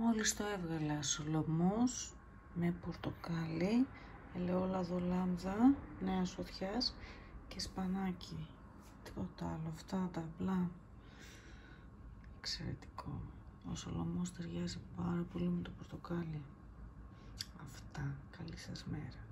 Μόλις το έβγαλα, σολομός με πορτοκάλι, ελαιόλαδο λάμδα νέας φωτιάς και σπανάκι. Τίποτα άλλο, αυτά τα απλά. Εξαιρετικό. Ο σολομός ταιριάζει πάρα πολύ με το πορτοκάλι. Αυτά. Καλή σας μέρα.